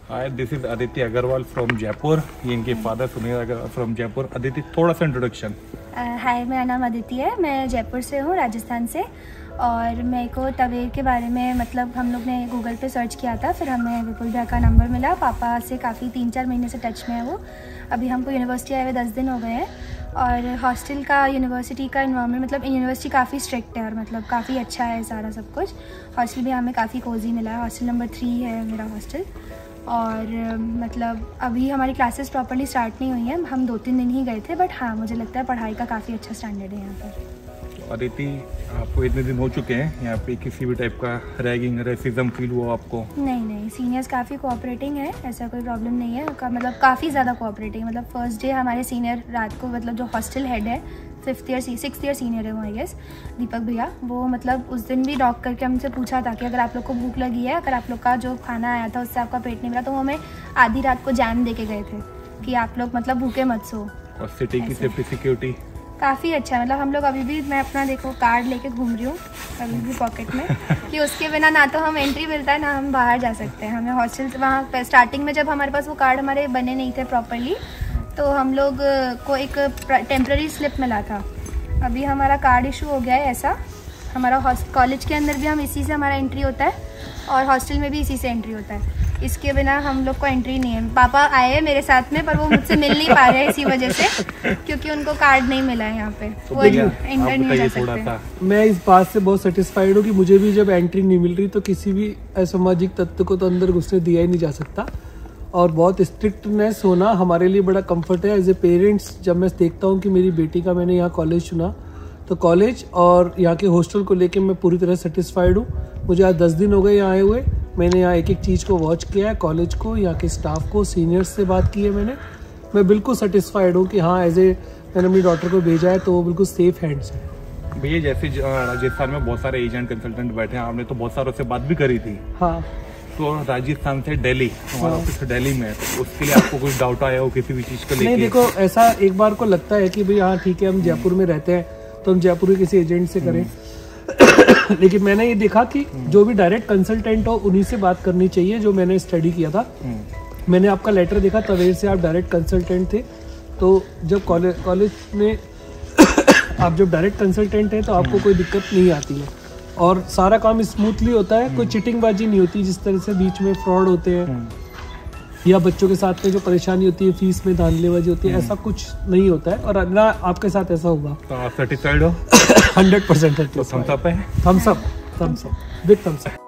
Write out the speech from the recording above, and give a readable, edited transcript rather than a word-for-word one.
Hi, this is Aditi Agarwal from Jaipur. ये इनके father Sunil Agarwal from Jaipur. Aditi, थोड़ा सा इंट्रोडक्शन। हाय, मेरा नाम अदिति है। मैं जयपुर से हूँ, राजस्थान से। और मेरे को तवेर के बारे में मतलब हम लोग ने गूगल पे सर्च किया था, फिर हमें विपुल भैया का नंबर मिला। पापा से काफ़ी 3-4 महीने से टच में है वो। अभी हमको यूनिवर्सिटी आए हुए 10 दिन हो गए हैं। और हॉस्टल का, यूनिवर्सिटी का इन्वायरमेंट, मतलब यूनिवर्सिटी काफ़ी स्ट्रिक्ट है और मतलब काफ़ी अच्छा है सारा सब कुछ। हॉस्टल भी हमें काफ़ी कोजी मिला है। हॉस्टल नंबर 3 है मेरा हॉस्टल। और मतलब अभी हमारी क्लासेस प्रॉपर्ली स्टार्ट नहीं हुई हैं, हम 2-3 दिन ही गए थे, बट हाँ मुझे लगता है पढ़ाई का काफ़ी अच्छा स्टैंडर्ड है यहाँ पर। अदिति, आपको इतने दिन हो चुके हैं यहाँ पे, किसी भी टाइप का रैगिंग, रेसिज्म फील हुआ आपको? नहीं, सीनियर्स काफ़ी कोऑपरेटिंग है, ऐसा कोई प्रॉब्लम नहीं है। मतलब काफ़ी ज़्यादा कोऑपरेटिंग। मतलब फर्स्ट डे हमारे सीनियर रात को, मतलब जो हॉस्टल हेड है 6th ईयर सीनियर है वो, आई गेस दीपक भैया, वो मतलब उस दिन भी डॉक करके हमसे पूछा था कि अगर आप लोग को भूख लगी है, अगर आप लोग का जो खाना आया था उससे आपका पेट नहीं भरा, तो वो हमें आधी रात को जैम दे के गए थे कि आप लोग मतलब भूखे मत सो। और सिटी की सेफ्टी सिक्योरिटी काफ़ी अच्छा है। मतलब हम लोग अभी भी, मैं अपना देखो कार्ड लेके घूम रही हूँ अभी भी पॉकेट में, कि उसके बिना ना तो हम एंट्री मिलता है ना हम बाहर जा सकते हैं। हमें हॉस्टल से वहाँ स्टार्टिंग में जब हमारे पास वो कार्ड हमारे बने नहीं थे प्रॉपरली, तो हम लोग को एक टेम्प्रेरी स्लिप मिला था। अभी हमारा कार्ड इशू हो गया है ऐसा। हमारा कॉलेज के अंदर भी हम इसी से हमारा एंट्री होता है और हॉस्टल में भी इसी से एंट्री होता है। इसके बिना हम लोग को एंट्री नहीं है। पापा आए हैं मेरे साथ में, पर वो मुझसे मिल नहीं पा रहे हैं इसी वजह से, क्योंकि उनको कार्ड नहीं मिला है यहाँ पे, वो एंटर नहीं हो सकते। मैं इस बात से बहुत सेटिस्फाइड हूँ कि मुझे भी जब एंट्री नहीं मिल रही तो किसी भी असामाजिक तत्व को तो अंदर घुसने दिया ही नहीं जा सकता। और बहुत स्ट्रिक्टनेस होना हमारे लिए बड़ा कंफर्ट है एज ए पेरेंट्स। जब मैं देखता हूँ कि मेरी बेटी का मैंने यहाँ कॉलेज चुना, तो कॉलेज और यहाँ के हॉस्टल को लेके मैं पूरी तरह सेटिस्फाइड हूँ। मुझे आज 10 दिन हो गए यहाँ आए हुए। मैंने यहाँ एक चीज़ को वॉच किया है, कॉलेज को, यहाँ के स्टाफ को, सीनियर्स से बात की है मैं बिल्कुल सेटिस्फाइड हूँ कि हाँ मैंने अपनी डॉटर को भेजा है तो वो बिल्कुल सेफ हैंड्स है। भैया, जैसे राजस्थान में बहुत सारे एजेंट कंसल्टेंट बैठे हैं, आपने तो बहुत सारों से बात भी करी थी। हाँ, तो राजस्थान से दिल्ली, हमारा ऑफिस दिल्ली में है, तो उसके लिए आपको कुछ डाउट आया हो किसी भी चीज़ को लेकर? नहीं, देखो ऐसा एक बार को लगता है कि भाई हाँ ठीक है, हम जयपुर में रहते हैं तो हम जयपुर के किसी एजेंट से करें। लेकिन मैंने ये देखा कि जो भी डायरेक्ट कंसल्टेंट हो उन्हीं से बात करनी चाहिए। जो मैंने स्टडी किया था, मैंने आपका लेटर देखा, तवेर से आप डायरेक्ट कंसल्टेंट थे। तो जब कॉलेज में आप जब डायरेक्ट कंसल्टेंट हैं तो आपको कोई दिक्कत नहीं आती है और सारा काम स्मूथली होता है। कोई चिटिंगबाजी नहीं होती, जिस तरह से बीच में फ्रॉड होते हैं या बच्चों के साथ में जो परेशानी होती है, फीस में धांधलेबाजी होती है, ऐसा कुछ नहीं होता है और ना आपके साथ ऐसा होगा। तो आप सेटिस्फाइड हो? 100% है। तो थम्स अप है? Thumbs up, big thumbs up.